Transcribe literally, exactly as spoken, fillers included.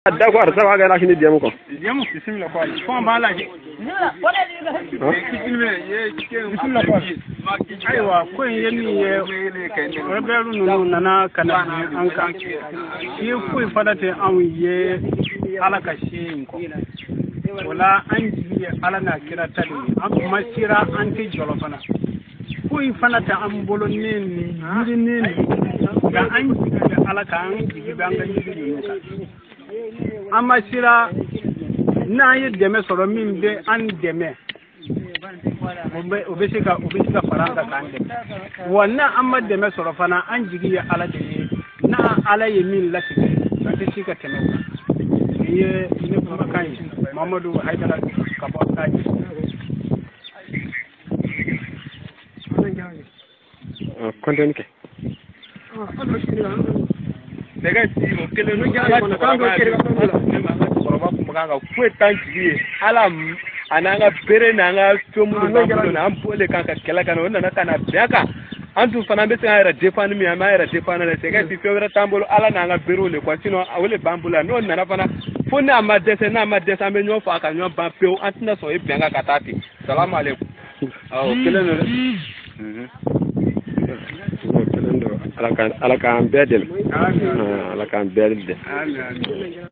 d'accord ça va ga la fini diamo ko diamo bismillah ko fo ba la bismillah ko aiwa ko yemi ye reberu nunu nana kana an kan shi ko fadate an ye alaka shi ko wala an ji ala na kira tali an kuma sira an ti jolofana ko fanata an bolo ne ni yiri ne ga an ji ala ka an ji banga yiri ne ka amma sira na yi deme soro min be an deme obe shika obe shika faranga kan deme wannan amma deme soro fana an jigi ya ala de na ala ye min lati ka ta shika teme ye ne kuma kai Muhammadu Haidara ka ba kai konten ke daga ci mo kele no jara ko kan go kere ko ba ko ga ko tanki ala ananga bere nanga tomu na bulo na ampole kan ka kela kan wonna na kana biaka antu fana be tanga era defan mi ama era defan na sega ti fewra tambolo ala nanga bero le kwa sino awele bambula no na fana fona ama dese na ama dese ame nyo fa ka nyo ba peu antina so e bianga katati salamu alaikum aw kele no mhm alakan alakan bedel alakan bedel